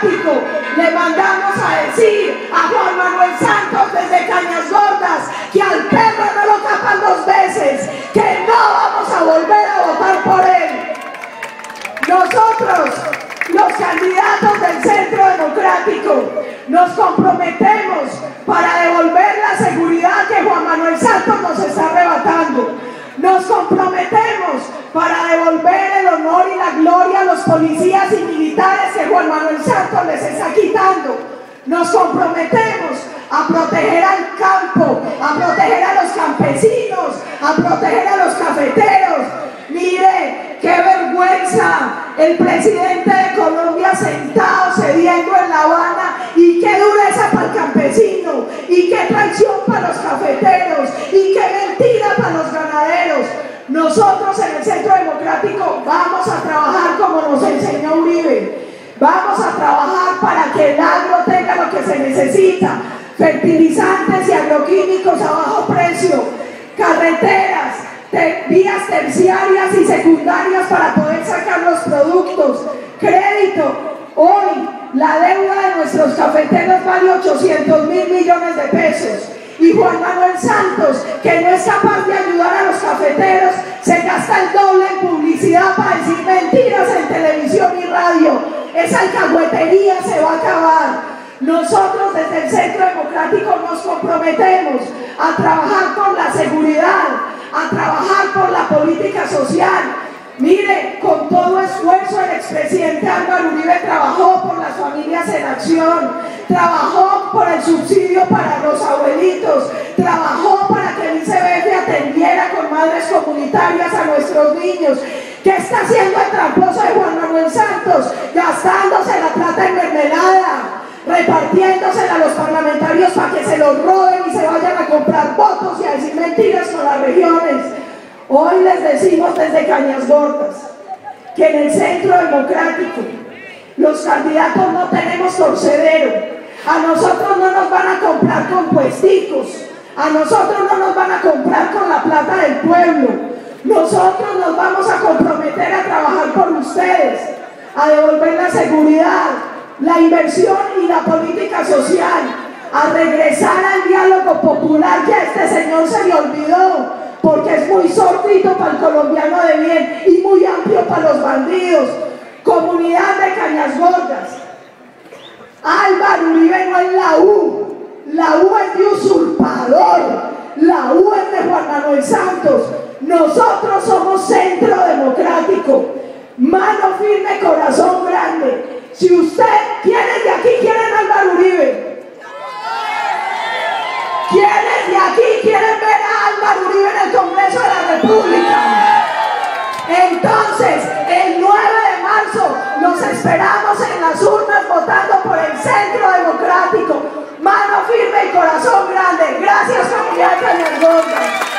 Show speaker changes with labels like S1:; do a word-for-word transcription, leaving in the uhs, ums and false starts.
S1: Democrático le mandamos a decir a Juan Manuel Santos desde Cañas Gordas que al perro no lo tapan dos veces, que no vamos a volver a votar por él. Nosotros, los candidatos del Centro Democrático, nos comprometemos para devolver la seguridad que Juan Manuel Santos nos está arrebatando. Nos comprometemos para devolver el honor y la gloria a los policías y militares que Juan Manuel Santos les está quitando. Nos comprometemos a proteger al campo, a proteger a los campesinos, a proteger a los cafeteros. Mire, qué vergüenza el presidente de Colombia sentado cediendo en La Habana, y qué dureza para el campesino, y qué traición para los cafeteros, y qué mentira para los ganaderos. Nosotros en el Centro Democrático vamos a trabajar como nos enseñó Uribe. Vamos a trabajar para que el agro tenga lo que se necesita: fertilizantes y agroquímicos a bajo precio, carreteras, te vías terciarias y secundarias para poder sacar los productos, crédito. Hoy la deuda de nuestros cafeteros vale ochocientos mil millones de pesos, y Juan Manuel Santos, que no es capaz de ayudar a los cafeteros, se gasta el doble en publicidad para decir mentiras en televisión y radio. Esa alcahuetería se va a acabar. Nosotros desde el Centro Democrático nos comprometemos a trabajar por la seguridad, a trabajar por la política social. Mire, con todo esfuerzo el expresidente Álvaro Uribe trabajó por las familias en acción, trabajó por el subsidio para los abuelitos, trabajó para que el I C B F atendiera con madres comunitarias a nuestros niños. ¿Qué está haciendo el tramposo de Juan Manuel Santos? Gastándose la plata en mermelada, repartiéndosela a los parlamentarios para que se los roben y se vayan a comprar votos y a decir mentiras con las regiones. Hoy les decimos desde Cañas Gordas que en el Centro Democrático los candidatos no tenemos torcedero. A nosotros no nos van a comprar con puesticos, a nosotros no nos van a comprar con la plata del pueblo. Nosotros nos vamos a comprometer a trabajar por ustedes, a devolver la seguridad, la inversión y la política social, a regresar al diálogo popular que a este señor se le olvidó, porque es muy sordito para el colombiano de bien y muy amplio para los bandidos. Comunidad de Cañas Gordas, Álvaro Uribe no es la U, la U es de usurpador, la U es de Juan Manuel Santos. Nosotros somos Centro Democrático, mano firme, corazón grande. Si usted, ¿quiénes de aquí quieren a Álvaro Uribe? ¿Quiénes de aquí quieren ver a Álvaro Uribe en el Congreso de la República? Entonces, el nueve de marzo los esperamos en las urnas votando por el Centro Democrático. Mano firme y corazón grande. Gracias, comunidad de Cañas Gordas.